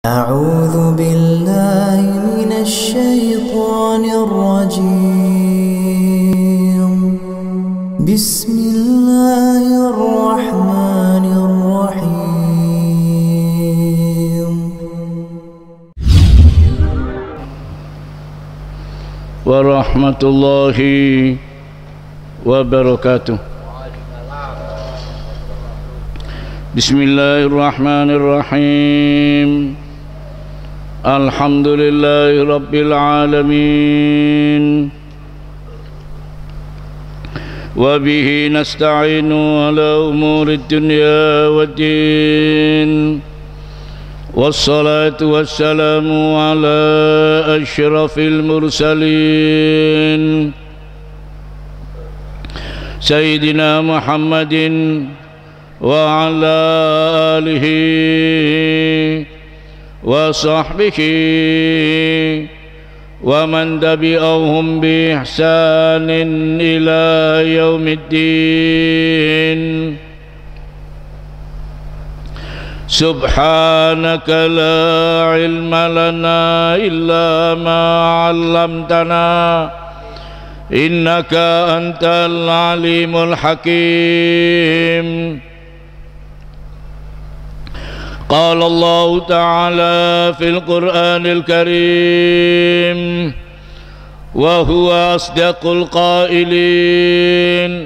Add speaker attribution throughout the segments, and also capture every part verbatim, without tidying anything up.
Speaker 1: أعوذ بالله من الشيطان الرجيم بسم الله الرحمن الرحيم
Speaker 2: ورحمة الله وبركاته. بسم الله الرحمن الرحيم. الحمد لله رب العالمين وبه نستعين على أمور الدنيا والدين والصلاة والسلام على أشرف المرسلين سيدنا محمد وعلى آله وصحبه ومن تبعهم بإحسان إلى يوم الدين. سبحانك لا علم لنا إلا ما علمتنا إنك أنت العليم الحكيم. قال الله تعالى في القرآن الكريم وهو أصدق القائلين: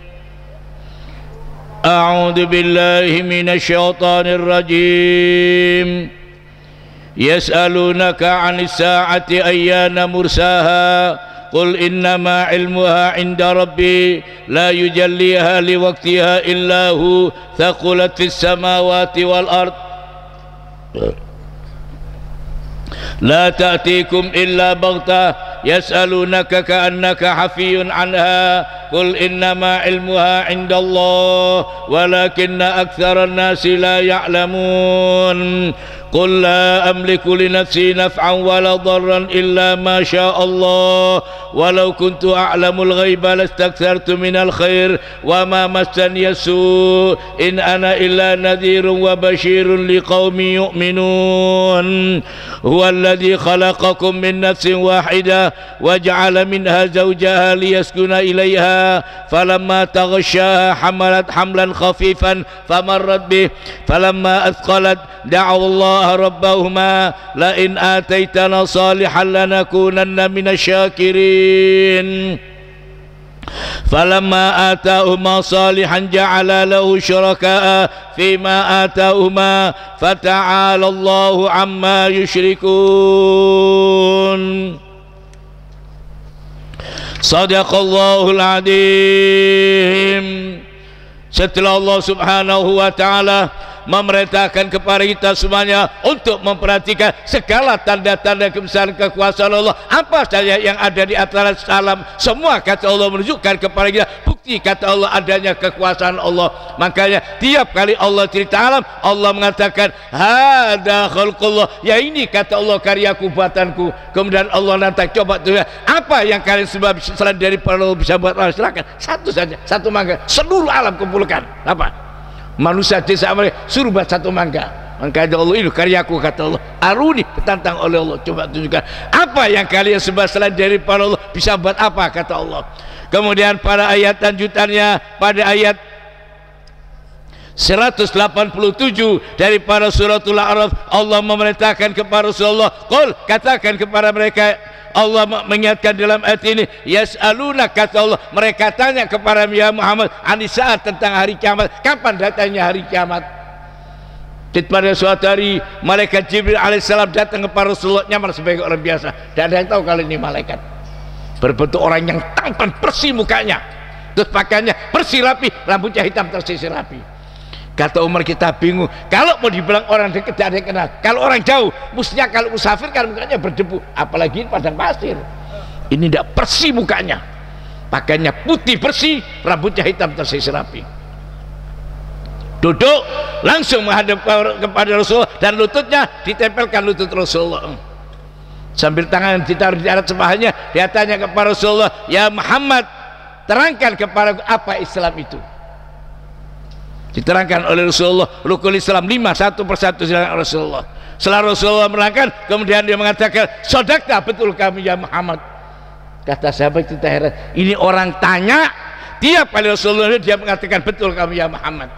Speaker 2: أعوذ بالله من الشيطان الرجيم يسألونك عن الساعة أيان مرساها قل إنما علمها عند ربي لا يجليها لوقتها إلا هو ثقلت في السماوات والأرض لا تأتيكم إلا بغتة يسألونك كأنك حفي عنها قل إنما علمها عند الله ولكن أكثر الناس لا يعلمون قل لا أملك لنفسي نفعا ولا ضرا إلا ما شاء الله ولو كنت أعلم الغيب لاستكثرت من الخير وما مسني السوء إن أنا إلا نذير وبشير لقوم يؤمنون هو الذي خلقكم من نفس واحدة وجعل منها زوجها ليسكن إليها فلما تغشاها حملت حملا خفيفا فمرت به فلما أثقلت دعوا الله ربهما لئن آتيتنا صالحا لنكونن من الشاكرين فلما آتاهما صالحا جعل له شركاء فيما آتاهما فتعالى الله عما يشركون. صدق الله العظيم. Setelah Allah subhanahu wa ta'ala memerintahkan kepada kita semuanya untuk memperhatikan segala tanda-tanda kebesaran kekuasaan Allah, apa saja yang ada di antara alam, semua kata Allah menunjukkan kepada kita bukti kata Allah adanya kekuasaan Allah. Makanya tiap kali Allah cerita alam, Allah mengatakan hada khalqullah, ya ini kata Allah karyaku buatanku. Kemudian Allah nanti coba tuh apa yang kalian sebab selain dari Allah bisa buat Allah, silakan satu saja, satu mangga, seluruh alam kumpulkan. Apa? Manusia desa mereka suruh buat satu mangga. Maka Allah ini karyaku kata Allah. Aruni ditantang oleh Allah, coba tunjukkan apa yang kalian sebab selain dari Allah bisa buat apa kata Allah. Kemudian pada ayat lanjutannya pada ayat seratus delapan puluh tujuh daripada suratul A'raf, Allah memerintahkan kepada Rasulullah, qul, katakan kepada mereka, Allah mengingatkan dalam ayat ini, yas'aluna kata Allah, mereka tanya kepada ya Muhammad anis saat tentang hari kiamat, kapan datangnya hari kiamat. Pada suatu hari malaikat Jibril alaihissalam datang kepada Rasulullah nyamar sebagai orang biasa, dan ada yang tahu kalau ini malaikat berbentuk orang yang tampan bersih mukanya, terus pakaiannya bersih rapi, rambutnya hitam tersisir rapi. Kata Umar, kita bingung kalau mau dibilang orang dekat tidak ada yang kenal, kalau orang jauh mestinya kalau musafir kan mukanya berdebu, apalagi ini padang pasir. Ini tidak bersih mukanya, pakaiannya putih bersih, rambutnya hitam tersisir rapi. Duduk langsung menghadap kepada Rasulullah dan lututnya ditempelkan lutut Rasulullah sambil tangan ditaruh di atas sebahanya. Dia tanya kepada Rasulullah, ya Muhammad, terangkan kepada apa Islam itu. Diterangkan oleh Rasulullah rukun Islam lima, satu persatu silakan Rasulullah. Setelah Rasulullah menerangkan, kemudian dia mengatakan, "Shadaqta, betul kami ya Muhammad." Kata sahabat itu heran, ini orang tanya tiap kali Rasulullah dia mengatakan, "Betul kami ya Muhammad."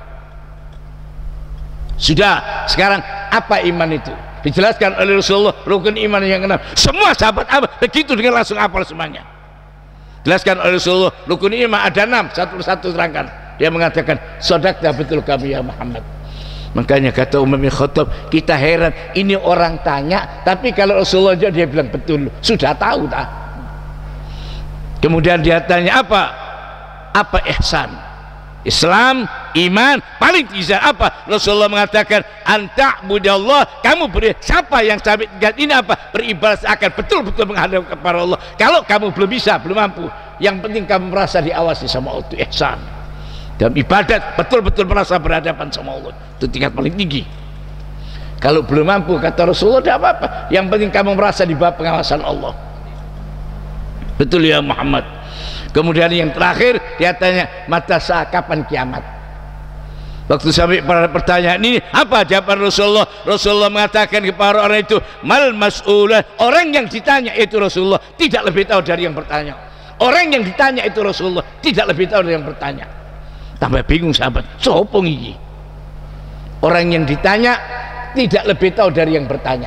Speaker 2: Sudah, sekarang apa iman itu? Dijelaskan oleh Rasulullah rukun iman yang enam. Semua sahabat apa? Begitu dengan langsung hafal semuanya. Jelaskan oleh Rasulullah rukun iman ada enam, satu persatu terangkan. Dia mengatakan, "Shadaqta, betul kami ya Muhammad." Makanya kata Umar bin Khattab, kita heran ini orang tanya, tapi kalau Rasulullah dia, dia bilang betul, sudah tahu tak? Kemudian dia tanya apa? Apa ihsan? Islam, iman, paling tidak apa? Rasulullah mengatakan, "Anta'budallah," kamu beri siapa yang sampai ini apa? Beribadah akan betul-betul menghadap kepada Allah. Kalau kamu belum bisa, belum mampu, yang penting kamu merasa diawasi sama Allah, itu ihsan. Dalam ibadat betul-betul merasa berhadapan sama Allah, itu tingkat paling tinggi. Kalau belum mampu, kata Rasulullah, tidak apa-apa, yang penting kamu merasa di bawah pengawasan Allah. Betul ya Muhammad. Kemudian yang terakhir dia tanya, mata saat kapan kiamat? Waktu sampai pada pertanyaan ini, apa jawaban Rasulullah? Rasulullah mengatakan kepada orang itu, mal mas'ulah, orang yang ditanya itu Rasulullah tidak lebih tahu dari yang bertanya. Orang yang ditanya itu Rasulullah tidak lebih tahu dari yang bertanya. Tambah bingung sahabat, sopong ini orang yang ditanya tidak lebih tahu dari yang bertanya.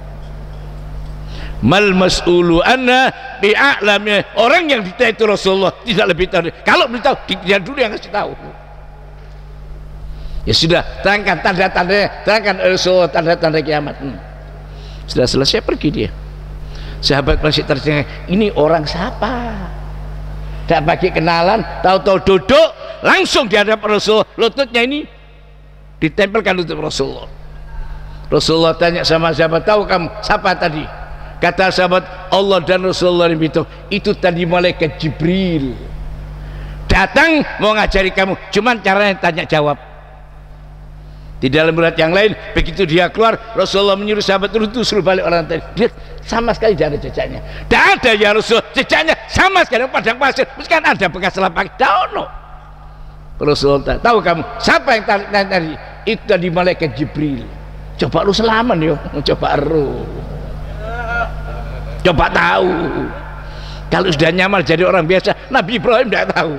Speaker 2: Mal mas'ulu anna bi'a'lamnya, orang yang ditanya itu Rasulullah tidak lebih tahu. Kalau beritahu dia dulu yang kasih tahu. Ya sudah, terangkan tanda-tandanya, terangkan Rasulullah tanda-tanda kiamat. hmm. Sudah selesai pergi dia. Sahabat masih tercengang, ini orang siapa? Tidak pakai kenalan, tahu-tahu duduk langsung di hadapan Rasulullah, lututnya ini ditempelkan lutut Rasulullah. Rasulullah tanya sama sahabat, tahu kamu siapa tadi? Kata sahabat, Allah dan Rasulullah itu, itu tadi malaikat Jibril datang mau ngajari kamu, cuman caranya tanya jawab. Di dalam berat yang lain, begitu dia keluar, Rasulullah menyuruh sahabat itu suruh balik orang tadi. Dia sama sekali tidak ada jejaknya. Tidak ada ya Rasul, jejaknya sama sekali padang pasir. Meskipun ada bekas lapak, tidak ada. Rasulullah tahu kamu siapa yang tarik tadi? Itu tadi malaikat Jibril. Coba lu selaman yo, coba ru. Coba tahu. Kalau sudah nyamar jadi orang biasa, Nabi Ibrahim tidak tahu.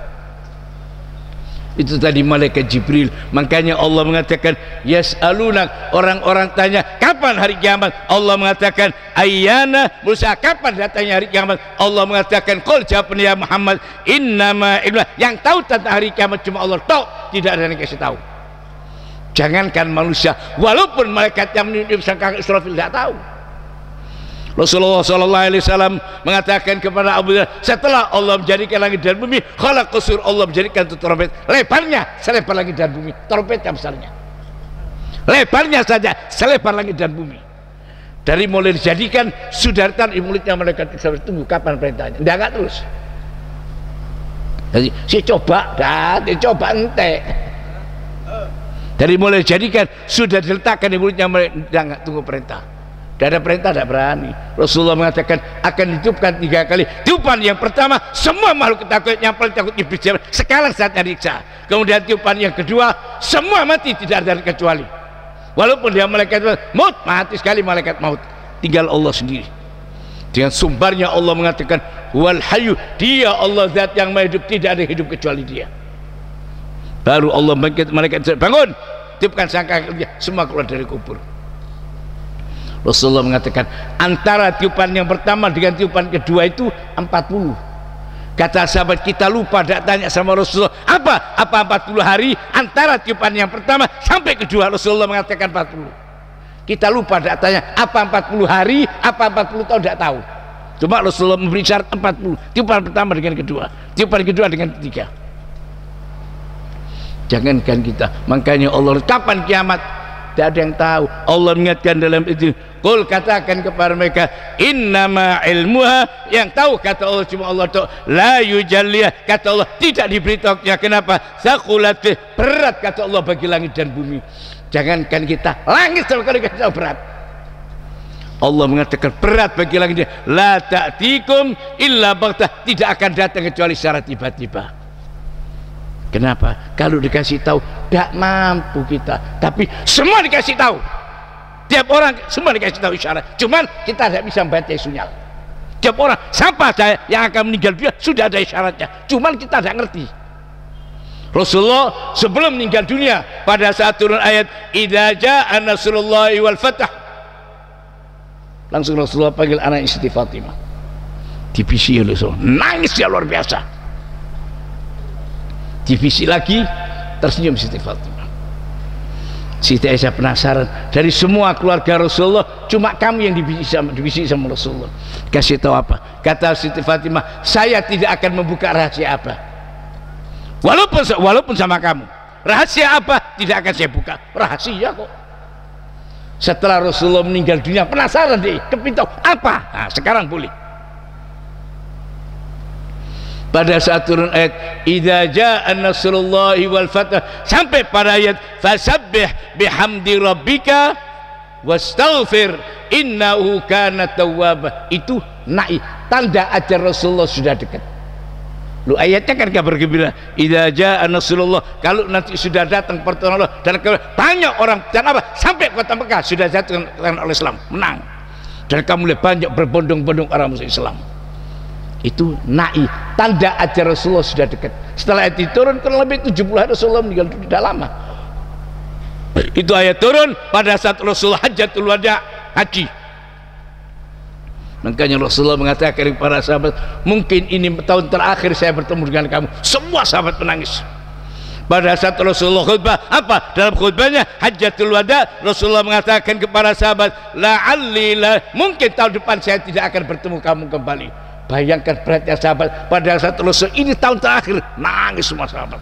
Speaker 2: Itu tadi malaikat Jibril. Makanya Allah mengatakan, yas'aluna, orang-orang tanya kapan hari kiamat? Allah mengatakan, ayyana Musa, kapan datangnya hari kiamat? Allah mengatakan, qul, jawabnya ya Muhammad, innama ilmu, yang tahu tentang hari kiamat cuma Allah tahu, tidak ada yang kasih tahu. Jangankan manusia, walaupun malaikat yang meniup sangkakala Israfil tidak tahu. Rasulullah Sallallahu Alaihi Wasallam mengatakan kepada Abu Dhar, setelah Allah menjadikan langit dan bumi, khalaq qusur, Allah menjadikan itu trompet, lebarnya selebar langit dan bumi, trompetnya besarnya, lebarnya saja selebar langit dan bumi. Dari mulai dijadikan sudah di mulutnya malaikat Israfil, tunggu kapan perintahnya, tidak enggak terus. Jadi si coba, dah dicoba ente. Dari mulai dijadikan sudah diletakkan di mulutnya malaikat, tidak enggak tunggu perintah. Tidak ada perintah, tidak berani. Rasulullah mengatakan akan ditiupkan tiga kali. Tiupan yang pertama, semua makhluk takut, yang paling takut iblis, sekarang saatnya riksa. Kemudian tiupan yang kedua, semua mati, tidak ada kecuali. Walaupun dia malaikat maut, mati sekali malaikat maut. Tinggal Allah sendiri. Dengan sumbernya Allah mengatakan, wal hayyu, dia Allah zat yang maha hidup, tidak ada hidup kecuali dia. Baru Allah bangkit, malaikat bangun, tiupkan sangka, semua keluar dari kubur. Rasulullah mengatakan antara tiupan yang pertama dengan tiupan kedua itu empat puluh. Kata sahabat, kita lupa tidak tanya sama Rasulullah, apa? Apa empat puluh hari antara tiupan yang pertama sampai kedua? Rasulullah mengatakan empat puluh. Kita lupa tidak tanya apa empat puluh hari, apa empat puluh tahun, tidak tahu. Cuma Rasulullah memberi syarat empat puluh. Tiupan pertama dengan kedua, tiupan kedua dengan ketiga. Jangankan kita, makanya Allah, kapan kiamat? Tidak ada yang tahu. Allah mengingatkan dalam itu, qul, katakan kepada mereka, innama ilmuha, yang tahu kata Allah cuma Allah tahu, la yujalliyah, kata Allah tidak diberitahunya. Kenapa? Saqulat, berat kata Allah bagi langit dan bumi. Jangankan kita, langit sama sekali kita berat. Allah mengatakan berat bagi langit, la ta'tikum illa baghtah, tidak akan datang kecuali secara tiba-tiba. Kenapa? Kalau dikasih tahu tidak mampu kita, tapi semua dikasih tahu. Tiap orang semua dikasih tahu isyarat, cuman kita tidak bisa membaca sinyal. Tiap orang, siapa saya yang akan meninggal dunia sudah ada isyaratnya, cuman kita tidak ngerti. Rasulullah sebelum meninggal dunia, pada saat turun ayat idza jaa nasrullahi wal fath, langsung Rasulullah panggil anak Siti Fatimah, divisi oleh Rasulullah, nangis ya luar biasa. Divisi lagi, tersenyum Siti Fatimah. Siti Aisyah penasaran, dari semua keluarga Rasulullah cuma kamu yang divisi sama, divisi sama Rasulullah. Kasih tahu apa? Kata Siti Fatimah, saya tidak akan membuka rahasia apa, walaupun walaupun sama kamu. Rahasia apa? Tidak akan saya buka. Rahasia kok. Setelah Rasulullah meninggal dunia, penasaran deh, kepin tahu apa. Nah, sekarang boleh. Pada saat turun ayat idza jaa nasrullahi wal fath, sampai pada ayat fasabbih bihamdi rabbika wastaghfir innahu kana tawwaba, itu naik tanda ajar Rasulullah sudah dekat. Lu ayatnya kan kabar gembira, idza jaa nasrullah, kalau nanti sudah datang pertolongan Allah dan banyak orang dan apa sampai kota Mekah sudah jatuh oleh Islam, menang, dan kamu lihat banyak berbondong-bondong orang muslim Islam. Itu na'i, tanda ajar Rasulullah sudah dekat. Setelah ayat turun kurang lebih tujuh puluh hari Rasulullah meninggal dunia, tidak lama. Itu ayat turun pada saat Rasulullah hajjatul wada, haji. Makanya Rasulullah mengatakan kepada sahabat, mungkin ini tahun terakhir saya bertemu dengan kamu. Semua sahabat menangis. Pada saat Rasulullah khutbah, apa? Dalam khutbahnya hajjatul wada, Rasulullah mengatakan kepada sahabat, la'alli la, mungkin tahun depan saya tidak akan bertemu kamu kembali. Bayangkan beratnya sahabat pada saat Rasul ini tahun terakhir, nangis semua sahabat.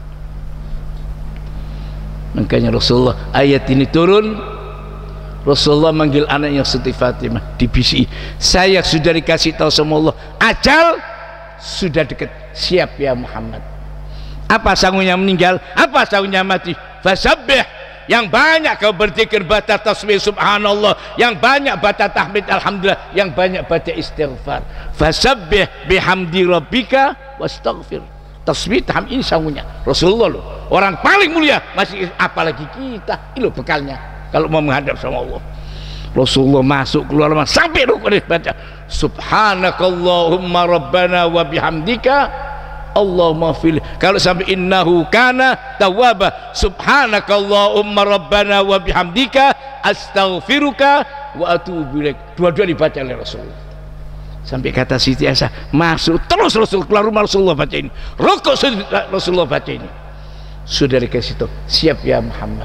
Speaker 2: Makanya Rasulullah ayat ini turun, Rasulullah manggil anaknya Siti Fatimah, dibisi, saya sudah dikasih tahu sama Allah, ajal sudah dekat, siap ya Muhammad. Apa sanggupnya meninggal? Apa sanggupnya mati? Fasabbih, yang banyak kau berzikir, baca tasbih subhanallah, yang banyak baca tahmid alhamdulillah, yang banyak baca istighfar. Fasabbih bihamdi rabbika wastaghfir. Tasbih tahmid ini sanggupnya Rasulullah loh, orang paling mulia, masih apalagi kita, ini loh bekalnya kalau mau menghadap sama Allah. Rasulullah masuk keluar sampai rukun baca subhanakallahumma rabbana wa bihamdika Allahumma fil, kalau sampai innahu kana tawwaba subhanakallahumma rabbana wa bihamdika astaghfiruka wa atubu ilaik, dua-dua dibaca oleh Rasulullah. Sampai kata Siti Aisyah, masuk terus Rasul keluar rumah Rasulullah baca ini, rukuk Rasulullah baca ini, sudah dikasih tahu siap ya Muhammad.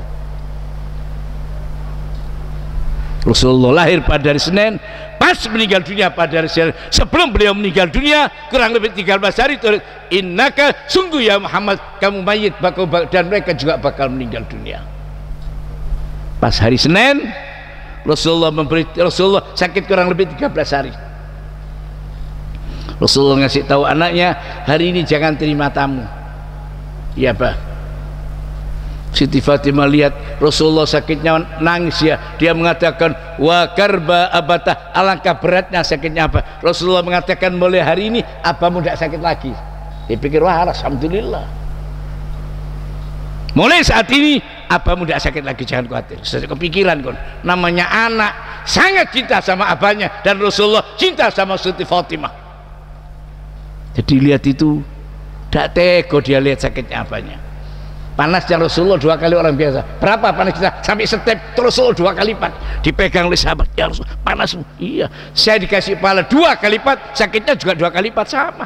Speaker 2: Rasulullah lahir pada hari Senin, pas meninggal dunia pada hari Senin. Sebelum beliau meninggal dunia kurang lebih tiga belas hari turun, innaka, sungguh ya Muhammad kamu mayit bakal, dan mereka juga bakal meninggal dunia. Pas hari Senin Rasulullah memberi, Rasulullah sakit kurang lebih tiga belas hari. Rasulullah ngasih tahu anaknya, hari ini jangan terima tamu. Iya Pak. Siti Fatimah lihat Rasulullah sakitnya, nangis ya. Dia mengatakan wa karba abata, alangkah beratnya sakitnya apa. Rasulullah mengatakan mulai hari ini abamu tidak sakit lagi. Dia pikir wah alhamdulillah, mulai saat ini abamu tidak sakit lagi, jangan khawatir. Saya kepikiran kon, namanya anak sangat cinta sama abahnya, dan Rasulullah cinta sama Siti Fatimah. Jadi lihat itu, tidak tega dia lihat sakitnya abahnya. Panasnya Rasulullah dua kali orang biasa. Berapa panas kita? Sampai step Rasulullah dua kali lipat. Dipegang oleh sahabat, ya Rasul, panas. Iya, saya dikasih pahala dua kali lipat, sakitnya juga dua kali lipat, sama.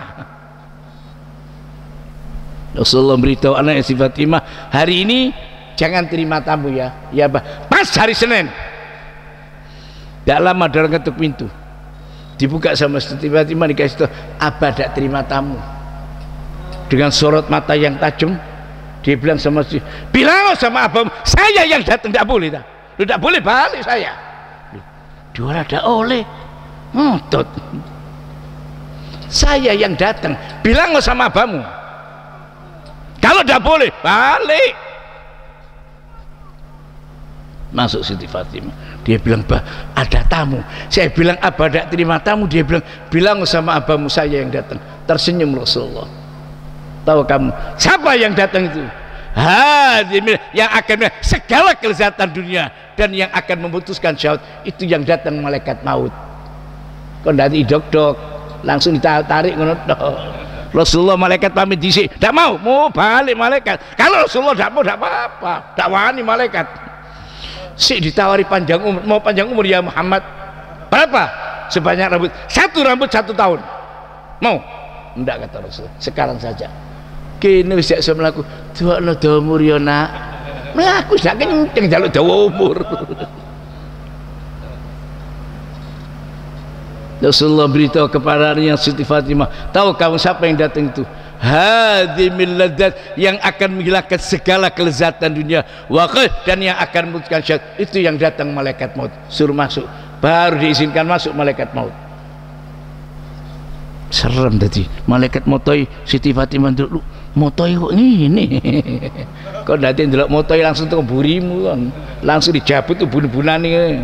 Speaker 2: Rasulullah beritahu anaknya Siti Fatimah, hari ini jangan terima tamu ya. Ya bah. Pas hari Senin, tidak lama dorong ketuk pintu, dibuka sama Siti Fatimah, dikasih tahu abah tidak terima tamu. Dengan sorot mata yang tajam, dia bilang sama si, bilang sama abang, saya yang datang, tidak boleh, tidak boleh balik saya. Dia tidak oleh, ngotot. Saya yang datang, bilang sama abamu, kalau tidak boleh balik. Masuk Siti Fatimah, dia bilang bah ada tamu. Saya bilang abah tidak terima tamu, dia bilang bilang sama abamu saya yang datang. Tersenyum Rasulullah. Tahu kamu siapa yang datang itu? hadimil yang akan segala kelezatan dunia dan yang akan memutuskan syahwat itu yang datang malaikat maut. Kok nanti dok-dok langsung ditarik ngono tok. Rasulullah malaikat pamit dhisik, ndak mau, mau balik malaikat. Kalau Rasulullah ndak mau ndak apa-apa, ndak wani malaikat. Sik ditawari panjang umur, mau panjang umur ya Muhammad. Berapa? Sebanyak rambut. Satu rambut satu tahun. Mau? Ndak kata Rasul. Sekarang saja. Kene wis iso mlaku. Duwakno dawa umur ya nak. Mlaku sak kenceng njaluk dawa umur. Rasulullah beritahu kepadanya Siti Fatimah, tahu kamu siapa yang datang itu? Hadimil ladzat yang akan menghilangkan segala kelezatan dunia, waqah dan yang akan memutuskan syahwat itu yang datang malaikat maut. Suruh masuk, baru diizinkan masuk malaikat maut. Serem tadi malaikat motoi Siti Fatimah dulu motoi kok ngene. Kok nanti ndelok motoi langsung tuh burimu kan, langsung dijabut tuh bun-bunane.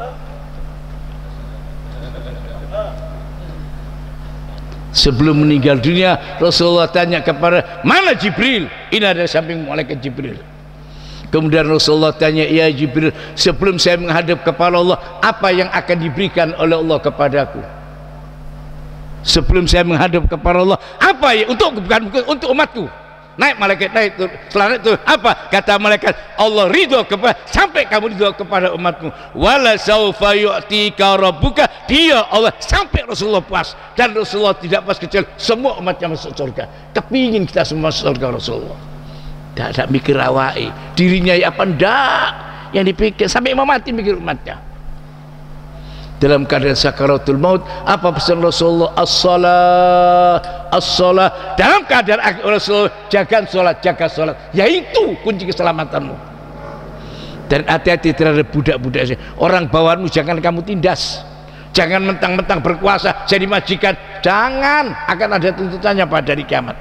Speaker 2: Sebelum meninggal dunia Rasulullah tanya kepada mana Jibril, ini ada samping malaikat Jibril. Kemudian Rasulullah tanya, ya Jibril, sebelum saya menghadap kepada Allah apa yang akan diberikan oleh Allah kepadaku? Sebelum saya menghadap kepada Allah apa ya untuk bukan untuk umatku? Naik malaikat naik itu setelah itu apa kata malaikat? Allah ridho kepada sampai kamu ridho kepada umatmu. Wala saufa yu'tika rabbuka, dia Allah sampai Rasulullah puas dan Rasulullah tidak puas kecuali semua umatnya masuk surga. Kepingin kita semua masuk surga Rasulullah. Tidak ada mikir awai dirinya ya apa ndak, yang dipikir sampai mau mati mikir umatnya. Dalam keadaan sakaratul maut apa pesan Rasulullah? As-salah, as-salah. Dalam keadaan Rasulullah jaga sholat, jaga sholat, yaitu kunci keselamatanmu. Dan hati-hati terhadap budak-budak. Orang bawaanmu jangan kamu tindas, jangan mentang-mentang berkuasa jadi majikan, jangan, akan ada tuntutannya pada hari kiamat.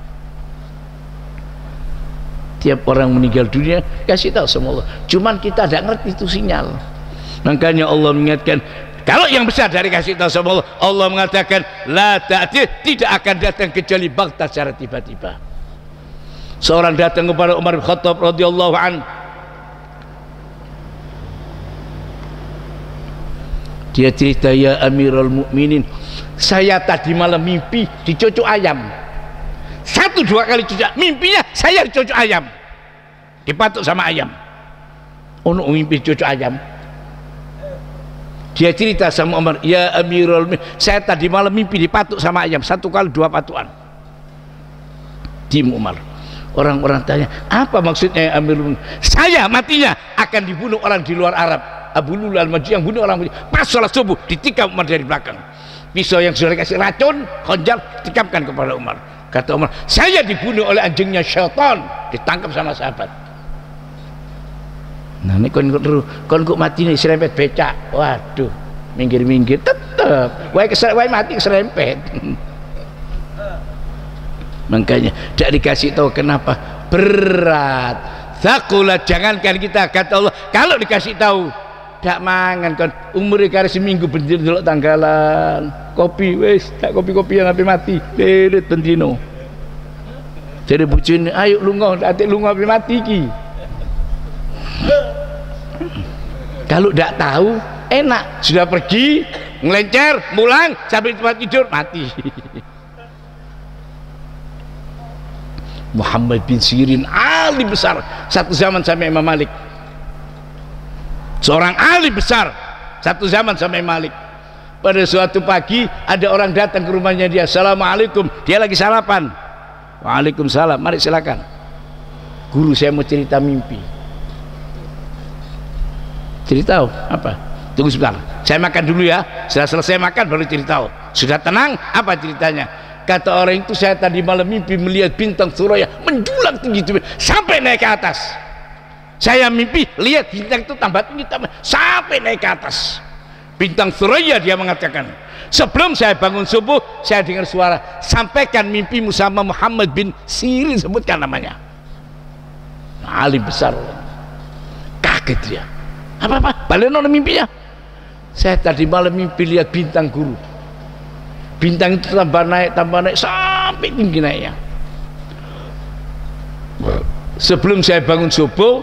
Speaker 2: Tiap orang meninggal dunia kasih tahu sama Allah, cuman kita tidak ngerti itu sinyal. Makanya Allah mengingatkan, kalau yang besar dari kasih tahu sama Allah, Allah mengatakan la ta'ti, tidak akan datang kecuali baghtah secara tiba-tiba. Seorang datang kepada Umar bin Khattab radhiyallahu an, dia cerita, ya Amirul Mukminin, saya tadi malam mimpi dicocok ayam. Satu dua kali cucuk, mimpinya saya dicocok ayam, dipatuk sama ayam. Ono mimpi dicocok ayam. Dia cerita sama Umar, ya Amirul Mukminin, saya tadi malam mimpi dipatuk sama ayam, satu kali dua patuan. Dim Umar. Orang-orang tanya, apa maksudnya ya Amirul Mukminin? Saya matinya akan dibunuh orang di luar Arab. Abu Lulu al-Majdi yang bunuh orang pas sholat subuh, ditikam Umar dari belakang. Pisau yang sudah dikasih racun, konjal, dikamkan kepada Umar. Kata Umar, saya dibunuh oleh anjingnya syaitan, ditangkap sama sahabat. Nah ini kon kon kok mati nih serempet becak, waduh, minggir-minggir tetep, wae kesel, wae mati serempet. Makanya tidak dikasih tahu kenapa berat, thaqulat, jangankan kita, kata Allah, kalau dikasih tahu tidak mangan kon umur kare seminggu bendir delok tanggalan kopi wis tak kopi-kopian sampai mati lelet bendino. Jadi bojone ayo lunga atik lunga sampai mati iki. Kalau tidak tahu enak, sudah pergi ngelencer mulang sampai tempat tidur mati. Muhammad bin Sirin, alim besar satu zaman sama Imam Malik, seorang alim besar satu zaman sama Imam Malik. Pada suatu pagi ada orang datang ke rumahnya dia, assalamualaikum, dia lagi sarapan. Waalaikumsalam, mari silakan. Guru, saya mau cerita mimpi. Cerita apa? Tunggu sebentar, saya makan dulu ya. Setelah selesai makan baru cerita. Sudah tenang, apa ceritanya? Kata orang itu, saya tadi malam mimpi melihat bintang Suraya menjulang tinggi sampai naik ke atas. Saya mimpi lihat bintang itu tambah tinggi tambah sampai naik ke atas. Bintang Suraya, dia mengatakan, sebelum saya bangun subuh saya dengar suara, sampaikan mimpimu sama Muhammad bin Sirin, sebutkan namanya. Alim besar. Kaget dia. Apa-apa? Balik nona mimpinya. Saya tadi malam mimpi lihat bintang guru. Bintang itu tambah naik, tambah naik sampai tinggi naiknya. sebelum saya bangun subuh,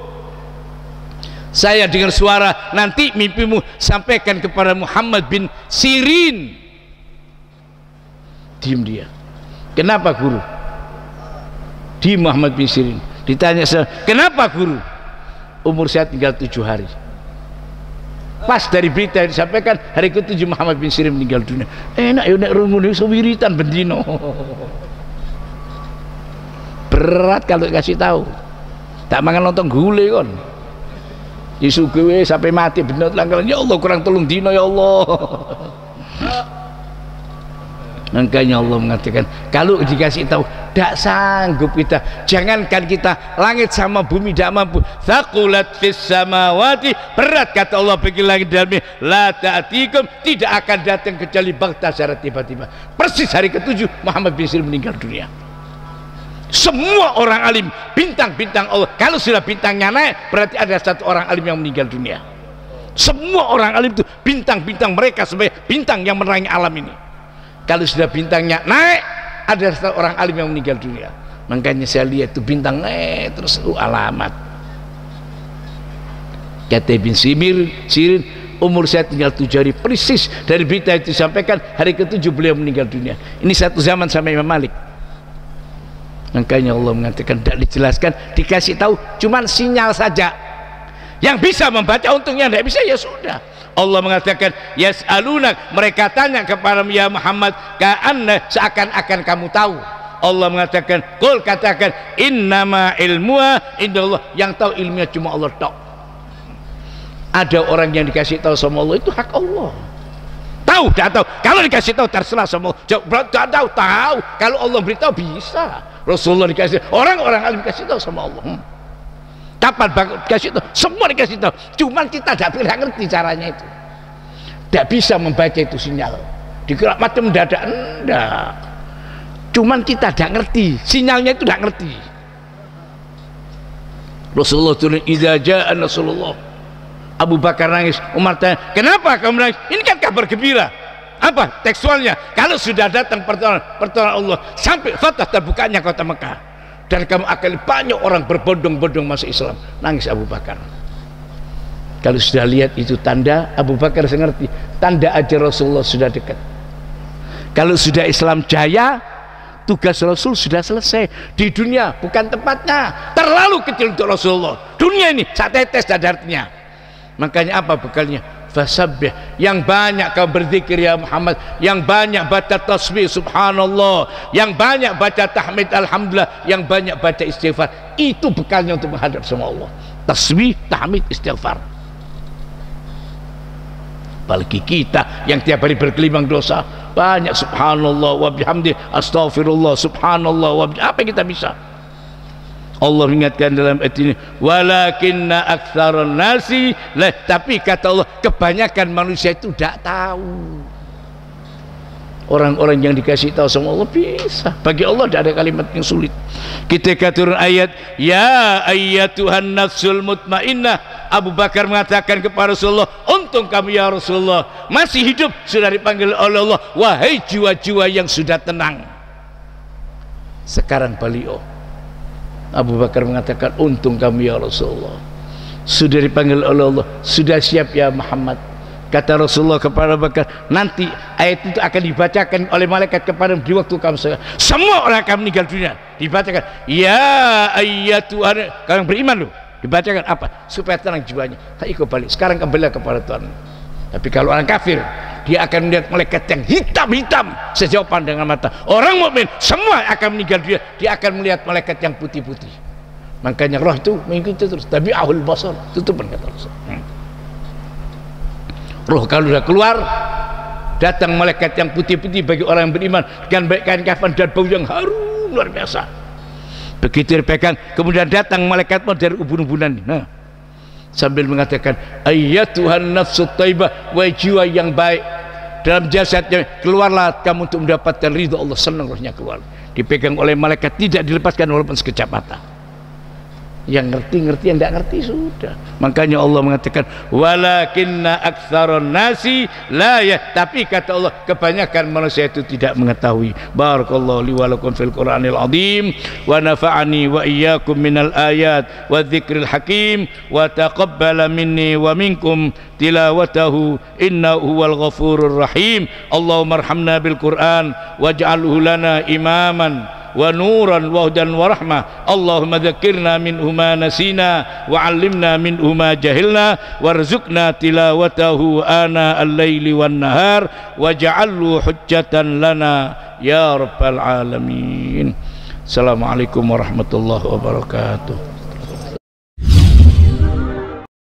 Speaker 2: saya dengar suara, nanti mimpimu sampaikan kepada Muhammad bin Sirin. Diam dia. Kenapa guru? Di Muhammad bin Sirin. Ditanya saya, kenapa guru? Umur saya tinggal tujuh hari. Pas dari berita yang disampaikan hari ketujuh Muhammad bin Sirin meninggal dunia. Enak ya nek rumun iso wiritan bendino. Berat kalau kasih tahu. Tak mangan lontong gule kon. Isu gue sampai mati bener langgalan. Ya Allah kurang tolong dino ya Allah. Makanya Allah mengatakan kalau dikasih tahu tidak sanggup kita. Jangankan kita, langit sama bumi tidak mampu. Thaqulat fis samawati, berat kata Allah bagi langit dan bumi. La ta'tikum, tidak akan datang kecuali baghtah secara tiba-tiba. Persis hari ketujuh Muhammad bin Sirin meninggal dunia. Semua orang alim, bintang-bintang Allah, kalau sudah bintangnya naik berarti ada satu orang alim yang meninggal dunia. Semua orang alim itu bintang-bintang mereka sebagai bintang yang menerangi alam ini. Kalau sudah bintangnya naik ada satu orang alim yang meninggal dunia. Makanya saya lihat itu bintang naik terus uh, alamat. Kata bin Simir, Sirin, umur saya tinggal tujuh hari persis dari berita itu disampaikan hari ketujuh beliau meninggal dunia. Ini satu zaman sama Imam Malik. Makanya Allah mengatakan tidak dijelaskan, dikasih tahu cuman sinyal saja. Yang bisa membaca untungnya, tidak bisa ya sudah. Allah mengatakan yas'alunak, mereka tanya kepada ya Muhammad ka'anna, seakan-akan kamu tahu. Allah mengatakan qul, katakan innama ilmuha indallah, yang tahu ilmunya cuma Allah tok. Ada orang yang dikasih tahu sama Allah itu hak Allah. Tahu tidak tahu, kalau dikasih tahu terserah sama Allah. Tidak tahu tahu, kalau Allah beritahu bisa. Rasulullah dikasih, orang-orang alim dikasih tahu sama Allah. hmm. Kapan dikasih tahu? Semua dikasih tahu, cuman kita tidak ngerti caranya itu, tidak bisa membaca itu sinyal dikira macam mendadak, enggak, cuman kita tidak ngerti sinyalnya itu, tidak ngerti. Rasulullah turun, idza jaa Rasulullah. Abu Bakar nangis, Umar tanya, kenapa kamu nangis? Ini kan kabar gembira. Apa tekstualnya? Kalau sudah datang pertolongan, pertolongan Allah sampai fatah terbukanya kota Mekah, dan kamu akan banyak orang berbondong-bondong masuk Islam. Nangis Abu Bakar. Kalau sudah lihat itu tanda, Abu Bakar mengerti tanda aja Rasulullah sudah dekat. Kalau sudah Islam jaya, tugas Rasul sudah selesai. Di dunia bukan tempatnya, terlalu kecil untuk Rasulullah. Dunia ini satetes ada artinya. Makanya apa bekalnya? Fasabbih, yang banyak kau berzikir ya Muhammad, yang banyak baca tasbih subhanallah, yang banyak baca tahmid alhamdulillah, yang banyak baca istighfar. Itu bekalnya untuk menghadap sama Allah. Tasbih, tahmid, istighfar. Apalagi kita yang tiap hari berkelimang dosa, banyak subhanallah wa bihamdi, astaghfirullah, subhanallah wa bihamdi. Apa yang kita bisa? Allah ingatkan dalam ayat ini, walakinna aktsaran nasi lah, tapi kata Allah kebanyakan manusia itu tidak tahu. Orang-orang yang dikasih tahu sama Allah bisa. Bagi Allah tidak ada kalimat yang sulit. Ketika turun ayat ya ayyatuhan nafsul mutmainnah, Abu Bakar mengatakan kepada Rasulullah, untung kamu ya Rasulullah masih hidup, sudah dipanggil oleh Allah, wahai jiwa-jiwa yang sudah tenang. Sekarang beliau Abu Bakar mengatakan, untung kamu ya Rasulullah sudah dipanggil oleh Allah, sudah siap ya Muhammad. Kata Rasulullah kepada Abu Bakar, nanti ayat itu akan dibacakan oleh malaikat kepada di waktu kamu semua orang akan meninggal dunia, dibacakan ya ayyatuhan, kalian beriman loh, dibacakan apa? Supaya tenang jiwanya, tak ikut balik, sekarang kembali kepada Tuhan. Tapi kalau orang kafir, dia akan melihat malaikat yang hitam-hitam sejauh pandangan mata. Orang mukmin semua akan meninggal dunia, dia akan melihat malaikat yang putih-putih. Makanya roh itu mengikuti terus. Tapi ahul basar, tutup kata Rasul. Hmm. Roh kalau sudah keluar, datang malaikat yang putih-putih bagi orang yang beriman dengan baik kain kafan dan bau yang harum luar biasa. Begitu dipegang, kemudian datang malaikat dari ubun-ubunan. Nah, sambil mengatakan ayyatuhan nafsut thayyibah, wahai jiwa yang baik dalam jasadnya, keluarlah kamu untuk mendapatkan ridha Allah. Senang rohnya keluar, dipegang oleh malaikat, tidak dilepaskan walaupun sekejap mata. yang ngerti-ngerti, yang tidak ngerti sudah. Makanya Allah mengatakan walakinna aktsaron nasi la ya, tapi kata Allah kebanyakan manusia itu tidak mengetahui. Barakallahu li wa lakum fil Qur'anil azim wa nafa'ani wa iyyakum minal ayat wa dzikril hakim wa taqabbala minni wa minkum tilawatahu innahu huwal ghafurur rahim. Allahumma arhamna bil Qur'an waj'alhu lana imaman wa nuran wa hudan wa rahmah. Allahumma dzakirna minhu ma nasina wa 'allimna minhu ma jahilna warzuqna tilawatahu ana al-laili wan nahar waj'alhu hujjatan lana ya rabbal alamin. Assalamualaikum warahmatullahi wabarakatuh.